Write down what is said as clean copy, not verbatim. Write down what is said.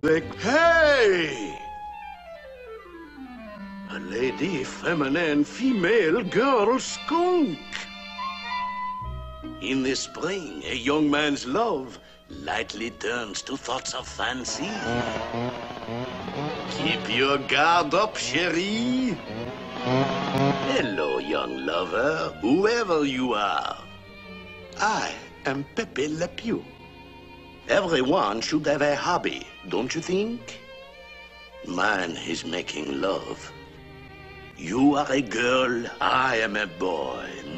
Hey! A lady, feminine, female, girl, skunk. In the spring, a young man's love lightly turns to thoughts of fancy. Keep your guard up, chérie. Hello, young lover, whoever you are. I am Pepe Le Pew. Everyone should have a hobby, don't you think? Mine is making love. You are a girl, I am a boy.